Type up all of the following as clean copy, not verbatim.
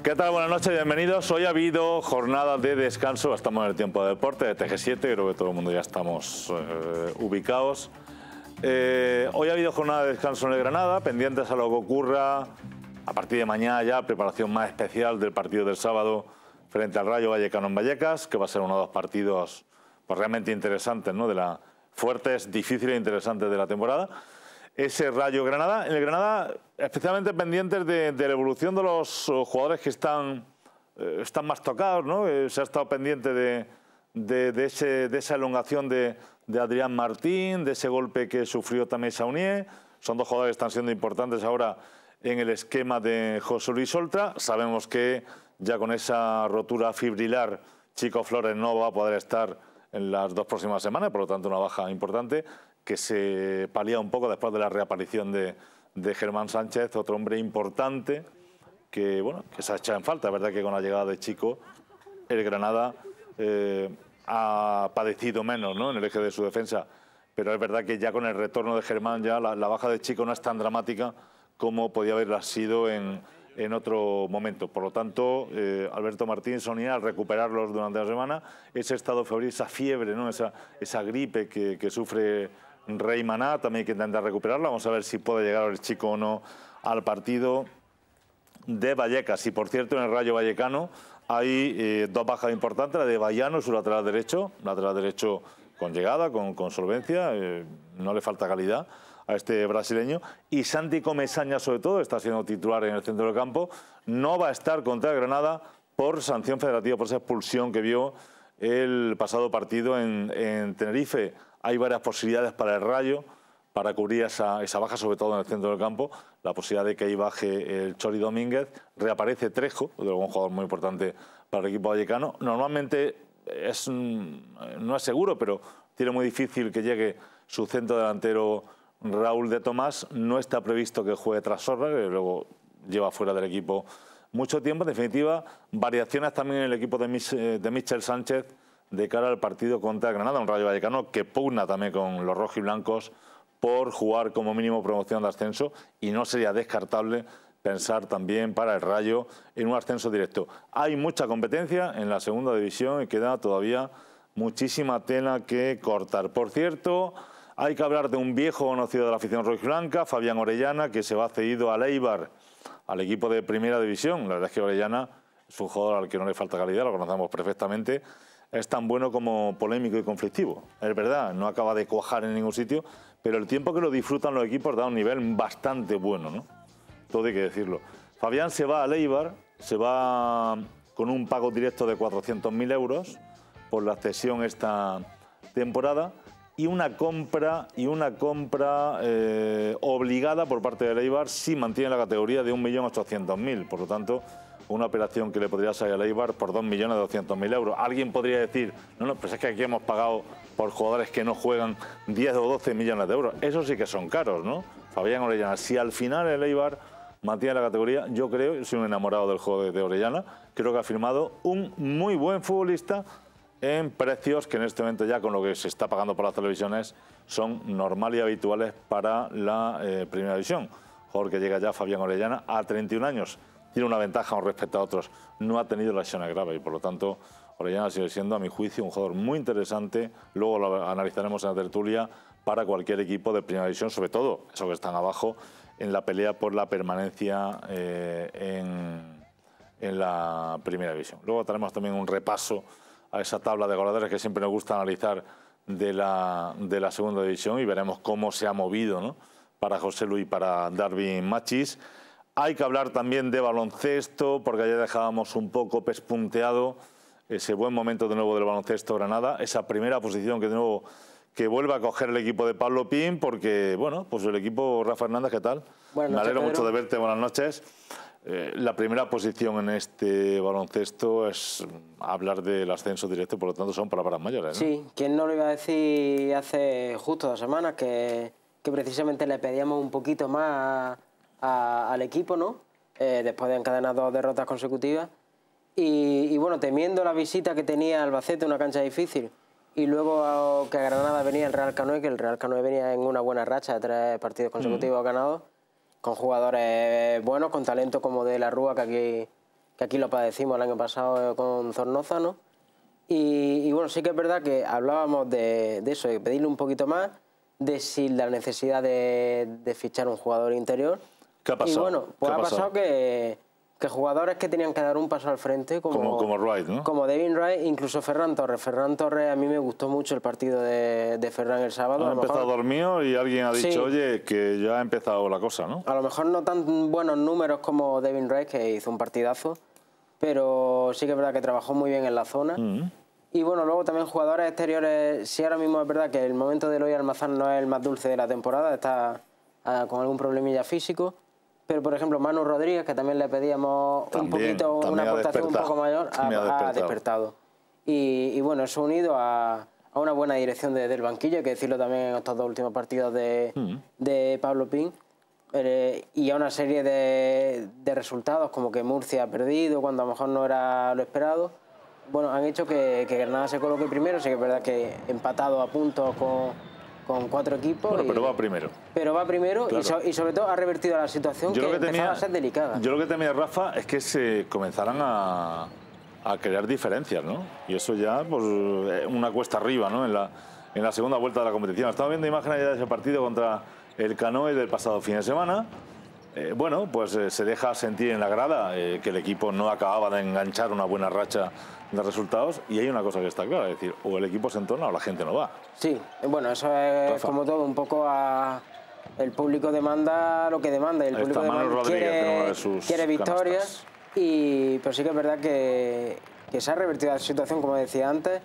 ¿Qué tal? Buenas noches, bienvenidos. Hoy ha habido jornada de descanso, estamos en el tiempo de deporte de TG7, creo que todo el mundo ya estamos ubicados. Hoy ha habido jornada de descanso en el Granada, pendientes a lo que ocurra a partir de mañana ya, preparación más especial del partido del sábado frente al Rayo Vallecano en Vallecas, que va a ser uno de los partidos pues, realmente interesantes, ¿no? Fuertes, difíciles e interesantes de la temporada. Ese Rayo Granada. En el Granada, especialmente pendientes de la evolución de los jugadores que están más tocados, ¿no? Se ha estado pendiente de esa elongación de Adrián Martín, de ese golpe que sufrió también Saunier. Son dos jugadores que están siendo importantes ahora en el esquema de José Luis Oltra. Sabemos que ya con esa rotura fibrilar, Chico Flores no va a poder estar en las 2 próximas semanas, por lo tanto una baja importante que se palía un poco después de la reaparición de Germán Sánchez, otro hombre importante que, bueno, que se ha echado en falta. Es verdad que con la llegada de Chico, el Granada ha padecido menos, ¿no?, en el eje de su defensa, pero es verdad que ya con el retorno de Germán ya la baja de Chico no es tan dramática como podía haberla sido en otro momento. Por lo tanto, Alberto Martín, Sonia, al recuperarlos durante la semana, ese estado febril, esa fiebre, ¿no?, esa gripe que sufre Rey Maná, también hay que intentar recuperarla. Vamos a ver si puede llegar el Chico o no al partido de Vallecas. Y por cierto, en el Rayo Vallecano hay 2 bajas importantes, la de Bayano, su lateral derecho con llegada, con solvencia, no le falta calidad a este brasileño, y Santi Comesaña, sobre todo, está siendo titular en el centro del campo, no va a estar contra el Granada por sanción federativa, por esa expulsión que vio el pasado partido en Tenerife. Hay varias posibilidades para el Rayo, para cubrir esa baja, sobre todo en el centro del campo, la posibilidad de que ahí baje el Chori Domínguez, reaparece Trejo, un jugador muy importante para el equipo vallecano. Normalmente no es seguro, pero tiene muy difícil que llegue su centro delantero Raúl de Tomás. No está previsto que juegue Trasorra, que luego lleva fuera del equipo mucho tiempo. En definitiva, variaciones también en el equipo de Michel Sánchez de cara al partido contra Granada, un Rayo Vallecano que pugna también con los rojiblancos por jugar como mínimo promoción de ascenso, y no sería descartable pensar también para el Rayo en un ascenso directo. Hay mucha competencia en la segunda división y queda todavía muchísima tela que cortar. Por cierto, hay que hablar de un viejo conocido de la afición rojiblanca, Fabián Orellana, que se va cedido al Eibar, al equipo de primera división. La verdad es que Orellana es un jugador al que no le falta calidad, lo conocemos perfectamente. Es tan bueno como polémico y conflictivo. Es verdad, no acaba de cuajar en ningún sitio, pero el tiempo que lo disfrutan los equipos da un nivel bastante bueno, ¿no? Todo hay que decirlo. Fabián se va al Eibar, se va con un pago directo de 400.000 euros por la cesión esta temporada y una compra obligada por parte del Eibar si mantiene la categoría de 1.800.000. Por lo tanto, una operación que le podría salir al Eibar por 2.200.000 euros. Alguien podría decir, no, pues es que aquí hemos pagado por jugadores que no juegan 10 o 12 millones de euros. Eso sí que son caros, ¿no? Fabián Orellana, si al final el Eibar mantiene la categoría, yo creo, soy un enamorado del juego de Orellana, creo que ha firmado un muy buen futbolista en precios que en este momento ya con lo que se está pagando por las televisiones son normales y habituales para la primera división. Jugador que llega ya Fabián Orellana a 31 años. Tiene una ventaja con respecto a otros, no ha tenido lesiones graves y por lo tanto Orellana sigue siendo, a mi juicio, un jugador muy interesante. Luego lo analizaremos en la tertulia para cualquier equipo de primera división, sobre todo esos que están abajo en la pelea por la permanencia en la primera división. Luego tenemos también un repaso a esa tabla de goleadores que siempre nos gusta analizar de la segunda división y veremos cómo se ha movido, ¿no?, para José Luis y para Darwin Machís. Hay que hablar también de baloncesto, porque ayer dejábamos un poco pespunteado ese buen momento de nuevo del baloncesto Granada, esa primera posición que de nuevo que vuelve a coger el equipo de Pablo Pin, porque, bueno, pues el equipo Rafa Hernández, ¿qué tal? Buenas noches, me alegro Pedro. mucho de verte, buenas noches. La primera posición en este baloncesto es hablar del ascenso directo, por lo tanto son palabras mayores, ¿no? Sí, ¿quién no lo iba a decir hace justo 2 semanas que precisamente le pedíamos un poquito más al equipo, ¿no? Después de encadenar 2 derrotas consecutivas y bueno, temiendo la visita que tenía Albacete, una cancha difícil, y luego que a Granada venía el Real Canoe, que el Real Canoe venía en una buena racha de 3 partidos consecutivos ganados, con jugadores buenos, con talento como de la Rúa, que que aquí lo padecimos el año pasado con Zornoza, ¿no? Y bueno, sí que es verdad que hablábamos de eso, de pedirle un poquito más, de si la necesidad de fichar un jugador interior. ¿Qué ha pasado? Y bueno, pues ha pasado que jugadores que tenían que dar un paso al frente, como Wright, ¿no? Como Devin Wright, incluso Ferran Torres. Ferran Torres, a mí me gustó mucho el partido de Ferran el sábado. Ha empezado dormido y alguien ha dicho, sí, oye, que ya ha empezado la cosa, ¿no? A lo mejor no tan buenos números como Devin Wright, que hizo un partidazo, pero sí que es verdad que trabajó muy bien en la zona. Y bueno, luego también jugadores exteriores, sí, ahora mismo es verdad que el momento de Eloy Almazán no es el más dulce de la temporada, está con algún problemilla físico. Pero, por ejemplo, Manu Rodríguez, que también le pedíamos una aportación un poco mayor, ha despertado. Y bueno, eso unido a una buena dirección del banquillo, hay que decirlo también en estos 2 últimos partidos de Pablo Pin, y a una serie de resultados, como que Murcia ha perdido cuando a lo mejor no era lo esperado, bueno, han hecho que Granada se coloque primero. Sí que es verdad que empatado a puntos con 4 equipos. Bueno, pero va primero. Pero va primero, claro. y sobre todo ha revertido la situación que empezaba a ser delicada. Yo lo que temía, Rafa, es que se comenzaran a crear diferencias, ¿no? Y eso ya, pues, una cuesta arriba, ¿no? En la segunda vuelta de la competición. Estaba viendo imágenes ya de ese partido contra el Canoe del pasado fin de semana. Bueno, pues se deja sentir en la grada que el equipo no acababa de enganchar una buena racha de resultados, y hay una cosa que está clara, es decir, o el equipo se entona o la gente no va. Sí, bueno, eso es, Rafa, como todo, un poco el público demanda lo que demanda, y el público quiere victorias, pero sí que es verdad que se ha revertido la situación, como decía antes.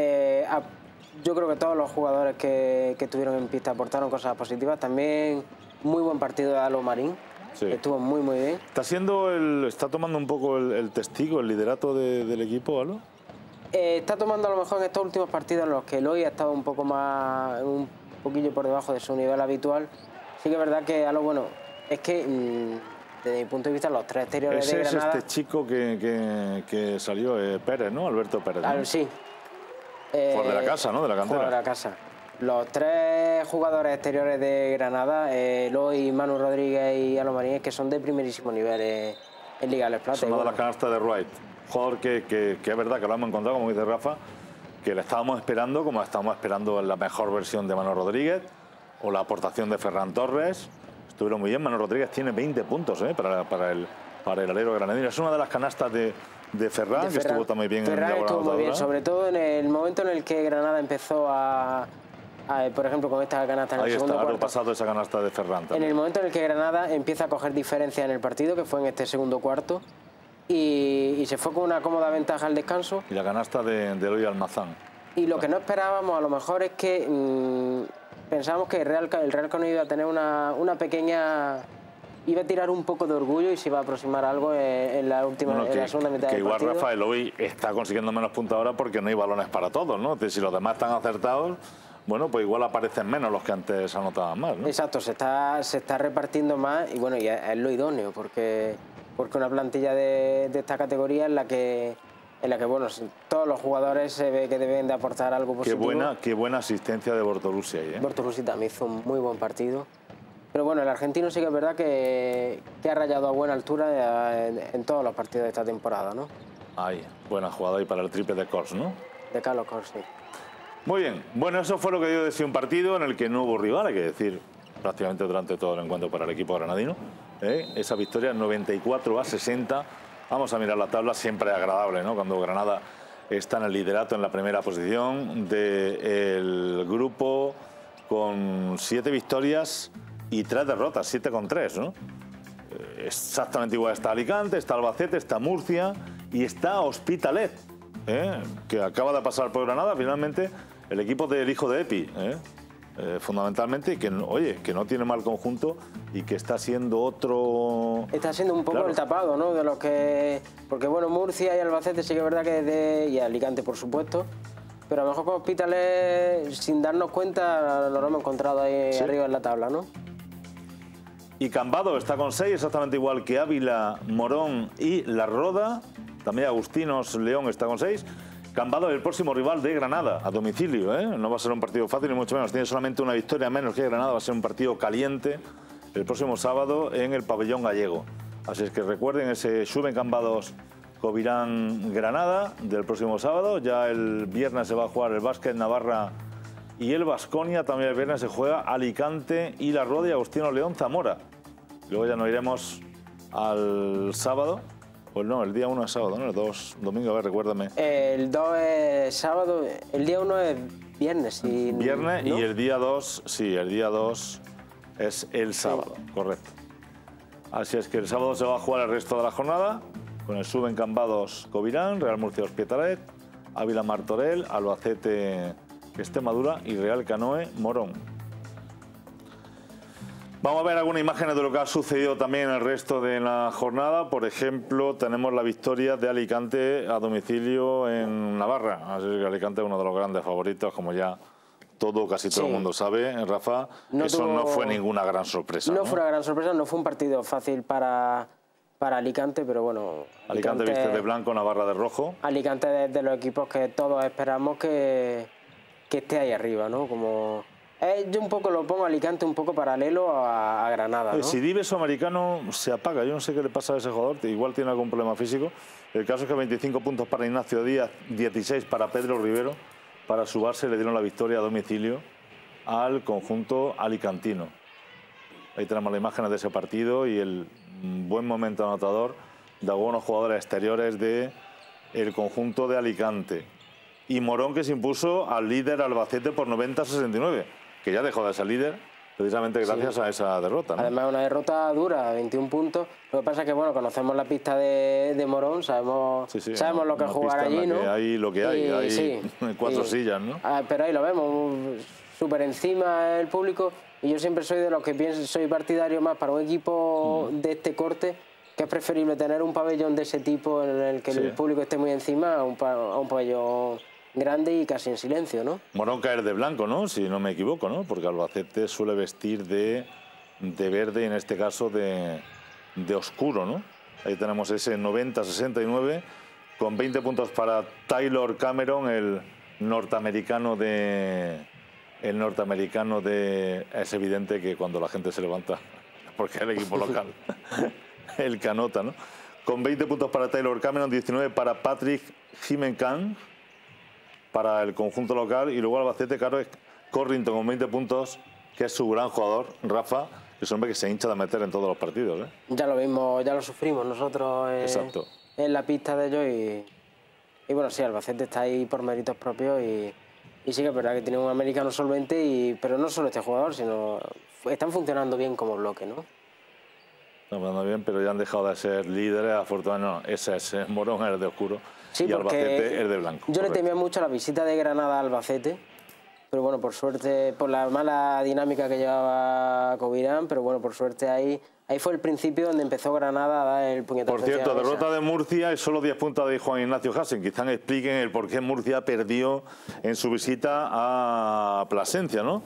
Yo creo que todos los jugadores que estuvieron en pista aportaron cosas positivas. También muy buen partido de Alo Marín. Sí. Estuvo muy bien. ¿Está tomando un poco el testigo, el liderato del equipo, Alo? Está tomando a lo mejor en estos últimos partidos en los que Eloy ha estado un poquillo por debajo de su nivel habitual. Sí que es verdad que Alo, bueno, es que desde mi punto de vista los 3 exteriores de Granada... Es este chico que salió, Pérez, ¿no? Alberto Pérez, ¿no? Sí. Por de la casa, ¿no? De la cantera. Por de la casa. Los 3 jugadores exteriores de Granada, Eloy, Manu Rodríguez y Alo Marín, que son de primerísimo nivel en Liga de Les Plata. Son de las canastas de Wright. Jugador que es verdad que lo hemos encontrado, como dice Rafa, que le estábamos esperando, como estábamos esperando en la mejor versión de Manu Rodríguez, o la aportación de Ferran Torres. Estuvieron muy bien. Manu Rodríguez tiene 20 puntos para el alero granadino. Es una de las canastas de Ferran, que estuvo también bien. Ferran estuvo muy bien, sobre todo en el momento en el que Granada empezó por ejemplo, con esta canasta en el segundo cuarto. Ahí está, pasado esa canasta de Ferran también. En el momento en el que Granada empieza a coger diferencia en el partido, que fue en este segundo cuarto, y se fue con una cómoda ventaja al descanso. Y la canasta de Eloy Almazán. Y lo que no esperábamos a lo mejor es que pensábamos que el Real Canoe iba a tener una pequeña... Iba a tirar un poco de orgullo y se iba a aproximar algo en la segunda mitad del partido. Igual Rafael hoy está consiguiendo menos puntos ahora porque no hay balones para todos, ¿no? Si los demás están acertados, bueno, pues igual aparecen menos los que antes anotaban más, ¿no? Exacto, se está repartiendo más y bueno, y es lo idóneo, porque una plantilla de esta categoría en la que bueno, todos los jugadores se ve que deben de aportar algo positivo. Qué buena asistencia de Bortolussi ahí, ¿eh? Bortolussi también hizo un muy buen partido. Pero bueno, el argentino sí que es verdad que ha rayado a buena altura en todos los partidos de esta temporada, ¿no? Ay, buena jugada ahí para el triple de Kors, ¿no? De Carlos Kors, sí. Muy bien. Bueno, eso fue lo que dio de sí un partido en el que no hubo rival, hay que decir, prácticamente durante todo el encuentro para el equipo granadino. Esa victoria 94-60. Vamos a mirar la tabla, siempre agradable, ¿no? Cuando Granada está en el liderato, en la primera posición del grupo, con 7 victorias y 3 derrotas, 7-3, ¿no? Exactamente igual está Alicante, está Albacete, está Murcia y está Hospitalet, que acaba de pasar por Granada, finalmente, el equipo del hijo de Epi, fundamentalmente, y que, oye, que no tiene mal conjunto y que está siendo otro... Está siendo un poco el tapado, ¿no? De los que... Porque, bueno, Murcia y Albacete sí que es verdad que y Alicante, por supuesto, pero a lo mejor con Hospitalet, sin darnos cuenta, lo hemos encontrado ahí arriba en la tabla, ¿no? Y Cambados está con 6, exactamente igual que Ávila, Morón y La Roda. También Agustinos León está con 6. Cambados es el próximo rival de Granada, a domicilio, ¿eh? No va a ser un partido fácil, ni mucho menos. Tiene solamente una victoria menos que Granada. Va a ser un partido caliente el próximo sábado en el Pabellón Gallego. Así es que recuerden ese Xuven Cambados Covirán-Granada del próximo sábado. Ya el viernes se va a jugar el Básquet Navarra y el Baskonia. También el viernes se juega Alicante y La Roda y Agustino León Zamora. Luego ya nos iremos al sábado. Pues no, el día 1 es sábado, ¿no? El 2 domingo, a ver, recuérdame. El 2 es sábado, el día 1 es viernes. Viernes, ¿no? Y el día 2, sí, el día 2 es el sábado, sí. Correcto. Así es que el sábado se va a jugar el resto de la jornada con el Suben Cambados Covirán, Real Murcia Hospitalet, Ávila Martorell, Albacete Extremadura y Real Canoe Morón. Vamos a ver algunas imágenes de lo que ha sucedido también en el resto de la jornada. Por ejemplo, tenemos la victoria de Alicante a domicilio en Navarra. Así que Alicante es uno de los grandes favoritos, como ya casi todo el mundo sabe, Rafa. Eso no fue ninguna gran sorpresa. No fue una gran sorpresa, no fue un partido fácil para Alicante, pero bueno... Alicante viste de blanco, Navarra de rojo. Alicante es de los equipos que todos esperamos que esté ahí arriba, ¿no? Como... yo un poco lo pongo a Alicante un poco paralelo a Granada, ¿no? Si Dives americano se apaga, yo no sé qué le pasa a ese jugador, igual tiene algún problema físico. El caso es que 25 puntos para Ignacio Díaz, 16 para Pedro Rivero. Para su base le dieron la victoria a domicilio al conjunto alicantino. Ahí tenemos las imágenes de ese partido y el buen momento anotador de algunos jugadores exteriores del conjunto de Alicante. Y Morón, que se impuso al líder Albacete por 90-69, que ya dejó de ser líder precisamente gracias a esa derrota, ¿no? Además, una derrota dura, 21 puntos. Lo que pasa es que, bueno, conocemos la pista de Morón, sabemos lo que es jugar allí, ¿no? Hay lo que hay, cuatro sillas, ¿no? Pero ahí lo vemos, súper encima el público. Y yo siempre soy de los que soy partidario más para un equipo de este corte, que es preferible tener un pabellón de ese tipo en el que el público esté muy encima a un pabellón grande y casi en silencio, ¿no? Morón caer de blanco, ¿no? Si no me equivoco, ¿no? Porque Albacete suele vestir de verde y en este caso de oscuro, ¿no? Ahí tenemos ese 90-69 con 20 puntos para Taylor Cameron, el norteamericano de... Es evidente que cuando la gente se levanta, porque es el equipo local, el canota, ¿no? Con 20 puntos para Taylor Cameron, 19 para Patrick Jimencan, para el conjunto local, y luego Albacete, claro, es Corrington con 20 puntos, que es su gran jugador, Rafa, que es un hombre que se hincha de meter en todos los partidos, ¿eh? Ya lo vimos, ya lo sufrimos nosotros en la pista de ellos y bueno, sí, Albacete está ahí por méritos propios y sí que es verdad que tiene un americano solvente, pero no solo este jugador, sino están funcionando bien como bloque, ¿no? Están funcionando bien, pero ya han dejado de ser líderes, afortunadamente no, ese es Morón, el de oscuro. Sí, y Albacete es de blanco. Yo le temía mucho la visita de Granada a Albacete, pero bueno, por suerte, por la mala dinámica que llevaba Covirán, pero bueno, por suerte ahí fue el principio donde empezó Granada a dar el puñetazo. Por cierto, derrota de Murcia y solo 10 puntos de Juan Ignacio Hasen. Quizás expliquen el por qué Murcia perdió en su visita a Plasencia, ¿no?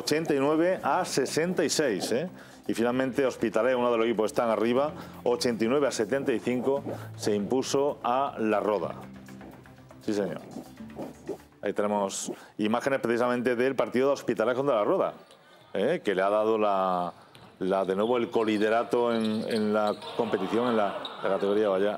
89-66, ¿eh? Y finalmente Hospitalet, uno de los equipos que están arriba, 89-75, se impuso a La Roda. Sí, señor. Ahí tenemos imágenes precisamente del partido de Hospitalet contra La Roda, que le ha dado de nuevo el coliderato en la competición, en la categoría. Vaya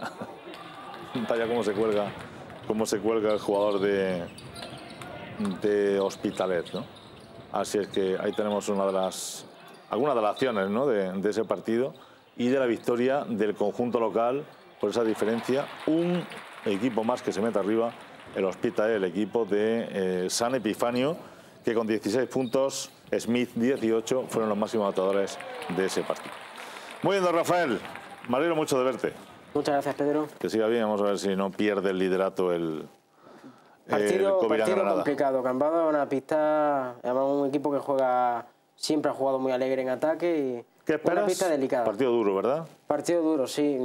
cómo se cuelga el jugador de Hospitalet, ¿no? Así es que ahí tenemos algunas de las acciones, ¿no? de ese partido y de la victoria del conjunto local por esa diferencia. Un equipo más que se mete arriba, el Hospitalet, el equipo de San Epifanio, que con 16 puntos, Smith 18, fueron los máximos anotadores de ese partido. Muy bien, don Rafael, me alegro mucho de verte. Muchas gracias, Pedro. Que siga bien, vamos a ver si no pierde el liderato el partido complicado. Cambado es una pista, además un equipo que siempre ha jugado muy alegre en ataque y ¿qué esperas? Una pista delicada. Partido duro, ¿verdad? Partido duro, sí.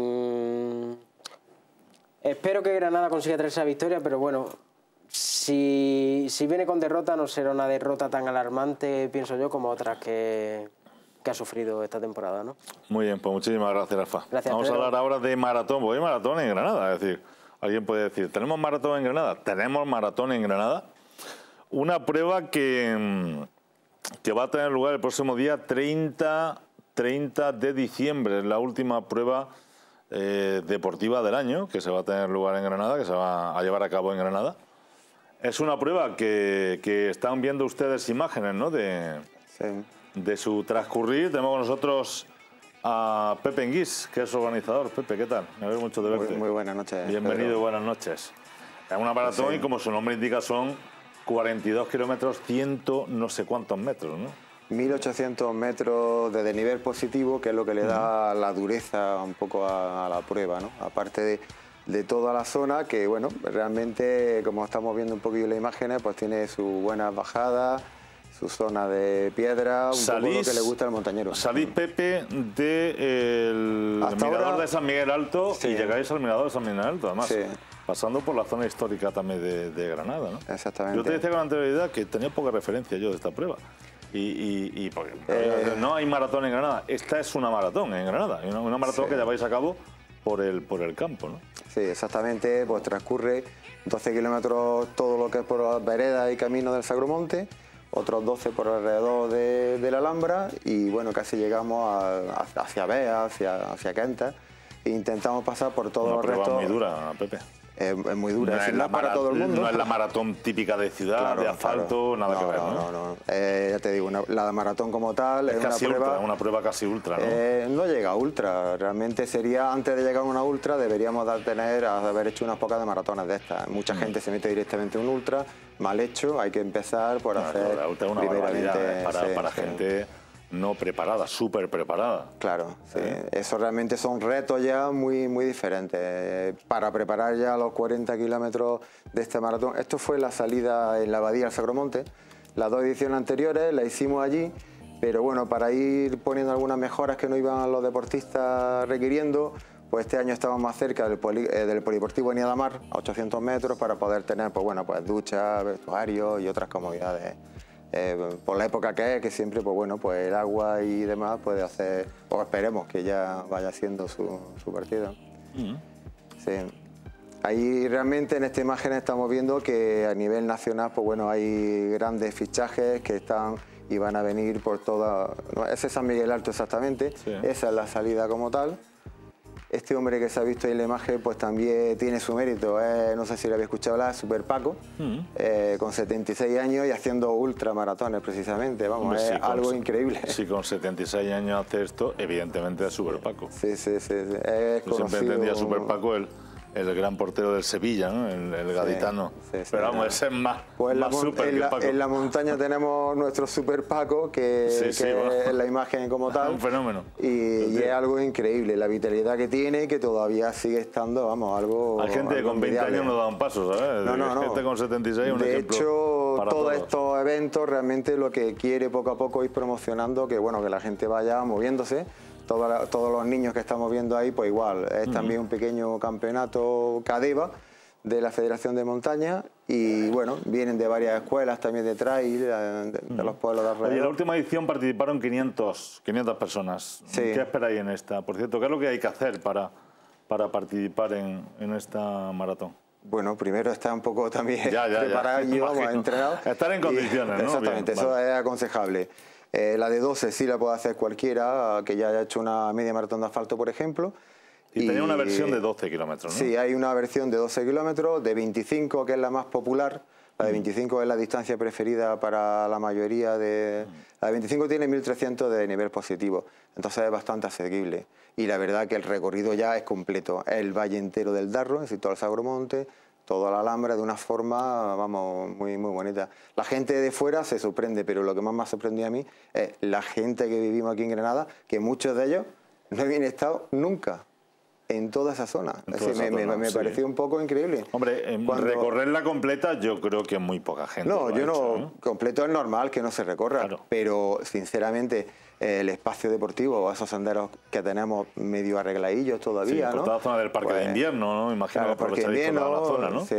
Espero que Granada consiga traer esa victoria, pero bueno, si viene con derrota no será una derrota tan alarmante, pienso yo, como otras que ha sufrido esta temporada, ¿no? Muy bien, pues muchísimas gracias, Rafa. Gracias, vamos Pedro. a hablar ahora de maratón. Voy a maratón en Granada, es decir, alguien puede decir, ¿tenemos maratón en Granada? Tenemos maratón en Granada. Una prueba que va a tener lugar el próximo día 30 de diciembre. Es la última prueba deportiva del año, que se va a tener lugar en Granada, que se va a llevar a cabo en Granada. Es una prueba que están viendo ustedes imágenes, ¿no?, de su transcurrir. Tenemos con nosotros a Pepe Enguís, que es organizador. Pepe, ¿qué tal? Me alegro mucho de verte. Muy buenas noches. Bienvenido, Pedro. buenas noches. Es una maratón y, como su nombre indica, son 42 kilómetros, 100 no sé cuántos metros, ¿no? 1.800 metros de desnivel positivo, que es lo que le da la dureza un poco a la prueba, ¿no? Aparte de toda la zona, que bueno, realmente, como estamos viendo un poquillo en las imágenes, pues tiene su buenas bajadas, su zona de piedra, un poco lo que le gusta al montañero. Salís, Pepe, del mirador de San Miguel Alto, y llegáis al mirador de San Miguel Alto, además. Sí. Pasando por la zona histórica también de Granada, ¿no? Exactamente. Yo te decía con anterioridad que tenía poca referencia yo de esta prueba. Y porque no hay maratón en Granada. Esta es una maratón en Granada. Una maratón que lleváis a cabo por el campo, ¿no? Sí, exactamente. Pues transcurre 12 kilómetros todo lo que es por las veredas y caminos del Sagromonte, otros 12 por alrededor de la Alhambra, y bueno, casi llegamos hacia Bea, hacia Quenta, e intentamos pasar por todos los restos. Una prueba muy dura, Pepe. Es muy dura, no es la para todo el mundo. No es la maratón típica de ciudad, claro, de asfalto, nada que ver, ¿no? No. Ya te digo, la maratón como tal es casi una prueba casi ultra, ¿no? No llega a ultra, realmente sería, antes de llegar a una ultra, deberíamos haber hecho unas pocas de maratones de estas. Mucha gente se mete directamente en un ultra, mal hecho, hay que empezar por hacer la ultra es una barbaridad, para gente no preparada, súper preparada. Claro, sí. Eso realmente son retos ya muy diferentes. Para preparar ya los 40 kilómetros de este maratón, esto fue la salida en la Abadía del Sagromonte. Las dos ediciones anteriores las hicimos allí, pero bueno, para ir poniendo algunas mejoras que nos iban los deportistas requiriendo, pues este año estamos más cerca del polideportivo en Niadamar, a 800 metros, para poder tener pues duchas, vestuarios y otras comodidades. Por la época que siempre pues el agua y demás puede hacer, o esperemos que ya vaya haciendo su partida. Sí. Ahí realmente en esta imagen estamos viendo que a nivel nacional pues bueno, hay grandes fichajes que están y van a venir por toda... Ese es San Miguel Alto exactamente, sí. Esa es la salida como tal. Este hombre que se ha visto ahí en la imagen pues también tiene su mérito, no sé si le había escuchado hablar, Super Paco, con 76 años y haciendo ultramaratones precisamente, vamos, hombre, es algo increíble. Si con 76 años hace esto, evidentemente es Super Paco. Sí. Es Yo siempre entendía a Super Paco el gran portero del Sevilla, ¿no? El gaditano. Sí, pero vamos, ese es más, pues más super que Paco. En la montaña tenemos nuestro Super Paco, que es la imagen como tal. Un fenómeno. Y es algo increíble, la vitalidad que tiene, que todavía sigue estando, vamos, algo... Hay gente que con 20 años no da un paso, ¿sabes? No. Gente con 76, un ejemplo. De hecho, todos estos eventos realmente lo que quiere poco a poco ir promocionando, que bueno, que la gente vaya moviéndose. Todos los niños que estamos viendo ahí, pues igual, es también un pequeño campeonato Cadeva de la Federación de Montaña, y bueno, vienen de varias escuelas también de trail, de los pueblos de alrededor. En la última edición participaron 500 personas. Sí. ¿Qué esperáis en esta? Por cierto, ¿qué es lo que hay que hacer para participar en esta maratón? Bueno, primero está un poco también preparado y vamos a entrenar. Estar en condiciones, ¿no? Exactamente, bien, eso es aconsejable. La de 12 sí la puede hacer cualquiera que ya haya hecho una media maratón de asfalto, por ejemplo. Y tenía una versión de 12 kilómetros, ¿no? Sí, hay una versión de 12 kilómetros, de 25, que es la más popular. La de 25 es la distancia preferida para la mayoría de... La de 25 tiene 1.300 de nivel positivo, entonces es bastante asequible. Y la verdad que el recorrido ya es completo. Es el valle entero del Darro, es decir, todo el Sagromonte, toda la Alhambra, de una forma, vamos, muy bonita. La gente de fuera se sorprende, pero lo que más me ha sorprendido a mí es la gente que vivimos aquí en Granada, que muchos de ellos no habían estado nunca en toda esa zona. Me pareció un poco increíble. Hombre, recorrerla completa yo creo que muy poca gente. No, completo es normal que no se recorra, claro. Pero sinceramente el espacio deportivo, esos senderos que tenemos medio arregladillos todavía, sí, por toda la zona del parque de invierno, ¿no? Imagino que aprovecháis toda la zona, ¿no?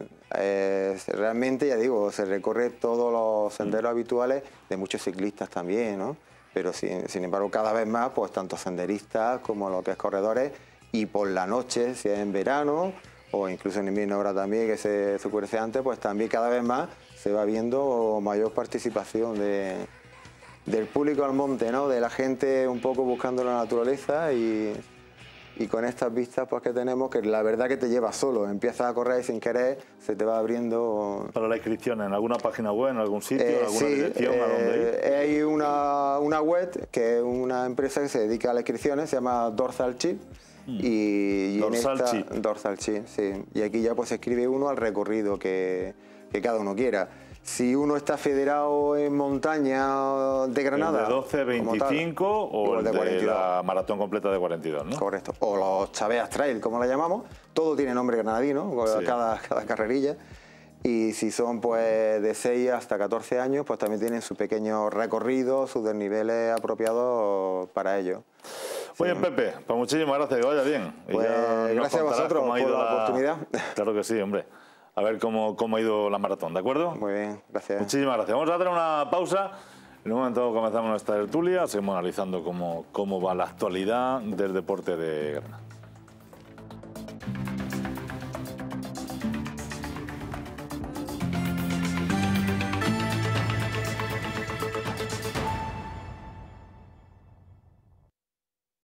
Realmente, ya digo, se recorre todos los senderos habituales de muchos ciclistas también, ¿no? Pero sin embargo, cada vez más, pues tanto senderistas como los que es corredores, y por la noche, si es en verano o incluso en invierno ahora también, que se oscurece antes, pues también cada vez más se va viendo mayor participación del público al monte, ¿no? De la gente un poco buscando la naturaleza y y con estas vistas pues que tenemos, que la verdad que te lleva solo, empiezas a correr y sin querer se te va abriendo... Para la inscripción, ¿en alguna página web, en algún sitio, en alguna dirección a dónde ir? Hay una web que es una empresa que se dedica a las inscripciones, se llama Dorsal Chip. Y Dorsal Chip. Dorsal Chip, sí. Y aquí ya pues escribe uno al recorrido que cada uno quiera. Si uno está federado en montaña de Granada... ¿El de 12, 25 o el de 42. la maratón completa de 42, ¿no? Correcto. O los Chaveas Trail, como la llamamos. Todo tiene nombre granadino, Sí. cada carrerilla. Y si son pues de 6 hasta 14 años, pues también tienen su pequeño recorrido, sus desniveles apropiados para ello. Muy bien, Pepe, pues muchísimas gracias, que vaya bien. Y Pues ya nos gracias a contarás vosotros cómo ha ido por la oportunidad. Claro que sí, hombre. A ver cómo ha ido la maratón, ¿de acuerdo? Muy bien, gracias. Muchísimas gracias. Vamos a hacer una pausa. En un momento comenzamos nuestra tertulia, seguimos analizando cómo va la actualidad del deporte de Granada.